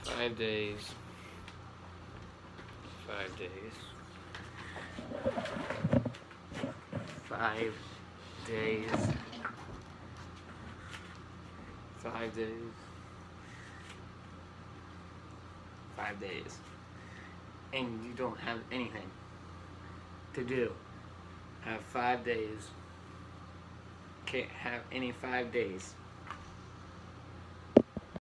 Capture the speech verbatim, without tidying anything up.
Five days. Five days. Five days. Five days. Five days. And you don't have anything to do. Have five days. Can't have any five days.